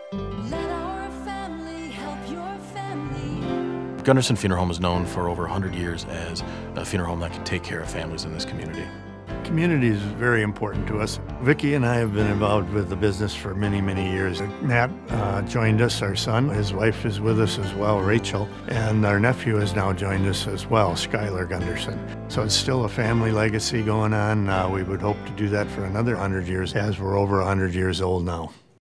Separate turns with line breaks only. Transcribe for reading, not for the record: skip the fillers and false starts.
Let our family help your family.
Gunderson Funeral Home is known for over 100 years as a funeral home that can take care of families in this community.
Community is very important to us. Vicki and I have been involved with the business for many, many years. Matt joined us, our son. His wife is with us as well, Rachel. And our nephew has now joined us as well, Skylar Gunderson. So it's still a family legacy going on. We would hope to do that for another 100 years, as we're over 100 years old now.